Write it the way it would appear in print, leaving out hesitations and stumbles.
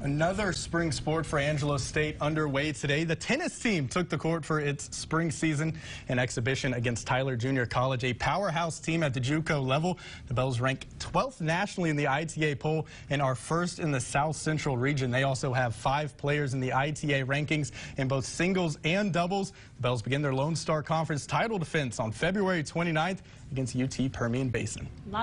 Another spring sport for Angelo State underway today. The tennis team took the court for its spring season and exhibition against Tyler Junior College, a powerhouse team at the JUCO level. The Bells rank 12th nationally in the ITA poll and are first in the South Central region. They also have 5 players in the ITA rankings in both singles and doubles. The Bells begin their Lone Star Conference title defense on February 29th against UT Permian Basin.